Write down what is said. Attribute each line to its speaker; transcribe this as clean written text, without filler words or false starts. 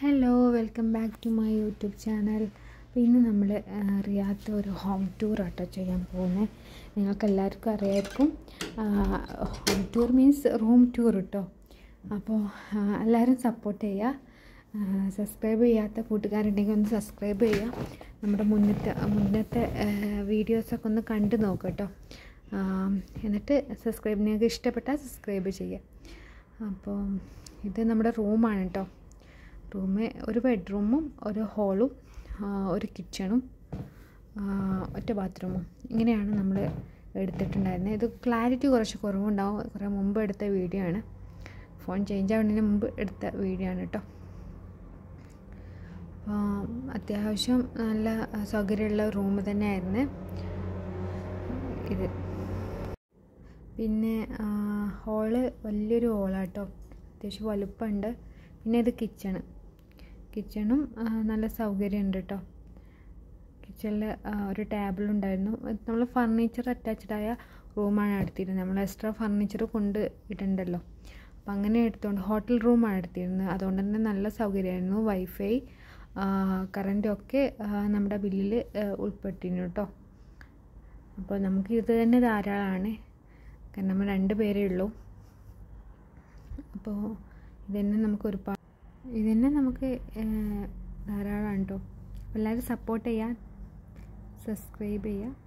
Speaker 1: Hello welcome back to my YouTube channel. അപ്പോൾ ഇന്ന് നമ്മൾ റിയാദ് ഒരു ഹോം ടൂർ ആട്ടോ ചെയ്യാൻ പോകുന്നത്. നിങ്ങൾക്ക് എല്ലാവർക്കും അറിയായിരിക്കും, home tour means room tour കേട്ടോ. അപ്പോൾ എല്ലാവരും സപ്പോർട്ട് ചെയ്യുക. സബ്സ്ക്രൈബ് ചെയ്യാത്ത കൂട്ടുകാരുണ്ടെങ്കിൽ ഒന്ന് സബ്സ്ക്രൈബ് ചെയ്യുക. നമ്മുടെ മുന്നത്തെ വീഡിയോസൊക്കെ ഒന്ന് കണ്ടു നോക്കുക കേട്ടോ. എന്നിട്ട് നിങ്ങൾക്ക് ഇഷ്ടപ്പെട്ടാൽ സബ്സ്ക്രൈബ് ചെയ്യുക. അപ്പോൾ ഇത് നമ്മുടെ റൂമാണ് കേട്ടോ. ഒരു ബെഡ്റൂമും ഒരു ഹോളും ഒരു കിച്ചണും ഒറ്റ ബാത്റൂമും ഇങ്ങനെയാണ് നമ്മൾ എടുത്തിട്ടുണ്ടായിരുന്നത്. ഇത് ക്ലാരിറ്റി കുറച്ച് കുറവുണ്ടാവും, കുറേ മുമ്പ് എടുത്ത വീഡിയോ ആണ്. ഫോൺ ചേഞ്ച് ആവുന്നതിന് മുമ്പ് എടുത്ത വീഡിയോ ആണ് കേട്ടോ. അത്യാവശ്യം നല്ല സൗകര്യമുള്ള റൂം തന്നെയായിരുന്നു ഇത്. പിന്നെ ഹോള് വലിയൊരു ഹോളാട്ടോ, അത്യാവശ്യം വലുപ്പമുണ്ട്. പിന്നെ ഇത് കിച്ചണും നല്ല സൗകര്യമുണ്ട് കേട്ടോ. കിച്ചണിൽ ഒരു ടേബിളുണ്ടായിരുന്നു. നമ്മൾ ഫർണിച്ചർ അറ്റാച്ച്ഡായ റൂമാണ് എടുത്തിരുന്നത്. നമ്മൾ എക്സ്ട്രാ ഫർണിച്ചർ കൊണ്ട് ഇടണ്ടല്ലോ, അപ്പം അങ്ങനെ എടുത്തുകൊണ്ട് ഹോട്ടൽ റൂമാണ് എടുത്തിരുന്നത്. അതുകൊണ്ട് തന്നെ നല്ല സൗകര്യമായിരുന്നു. വൈഫൈ കറൻറ്റൊക്കെ നമ്മുടെ ബില്ലിൽ ഉൾപ്പെട്ടിരുന്നു കേട്ടോ. അപ്പോൾ നമുക്ക് ഇത് തന്നെ ധാരാളമാണ്, കാരണം നമ്മൾ 2 പേരേ ഉള്ളൂ. അപ്പോൾ ഇതന്നെ നമുക്ക് ധാരാളമാണ് കേട്ടോ. എല്ലാവരും സപ്പോർട്ട് ചെയ്യുക, സബ്സ്ക്രൈബ് ചെയ്യുക.